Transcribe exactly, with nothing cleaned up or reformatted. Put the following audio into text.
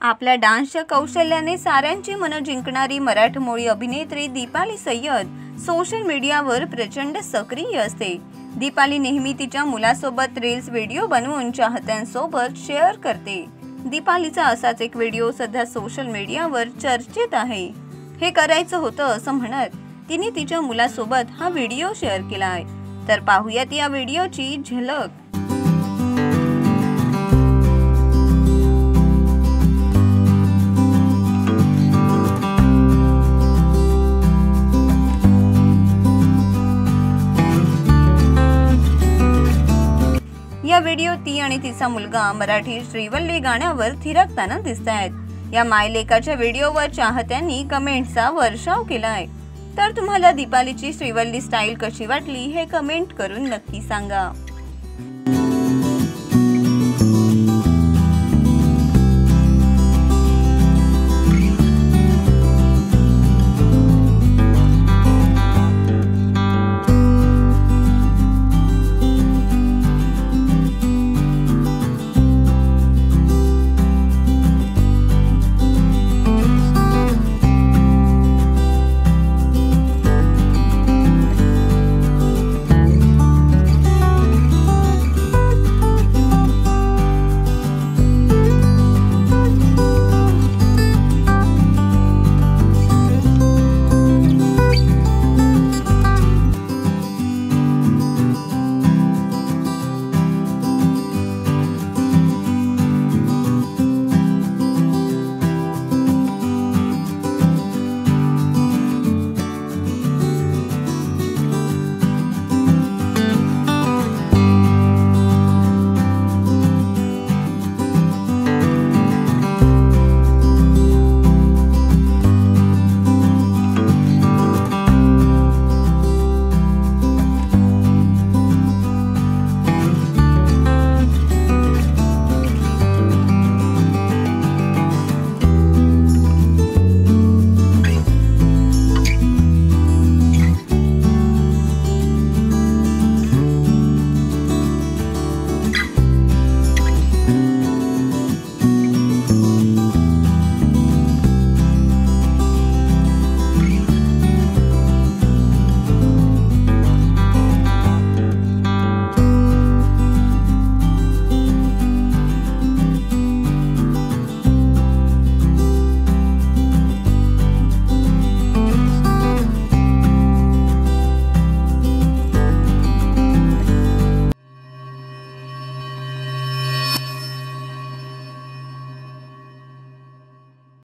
आपल्या डान्सच्या कौशल्याने साऱ्यांची मनं जिंकणारी मराठमोळी अभिनेत्री दीपाली सय्यद सोशल मीडियावर प्रचंड सक्रिय असते। दीपाली नेहमी तिच्या मुलासोबत रील्स व्हिडिओ बनवून चाहत्यांसोबत शेअर करते। दीपालीचा असाच एक व्हिडिओ सध्या सोशल मीडियावर चर्चेत आहे। हे करायचं होतं असं म्हणत तिने तिच्या मुलासोबत हा व्हिडिओ शेअर केला आहे। तर पाहूयात या व्हिडिओची झलक। या व्हिडिओ ती आणि तिचा मुलगा मराठी श्रीवल्ली गाण्यावर थिरकताना दिसतायत। या मायलेकाच्या व्हिडिओवर चाहत्यांनी कमेंट्सचा वर्षाव केलाय। तर तुम्हाला दीपालीची श्रीवल्ली स्टाईल कशी वाटली हे कमेंट करून नक्की सांगा।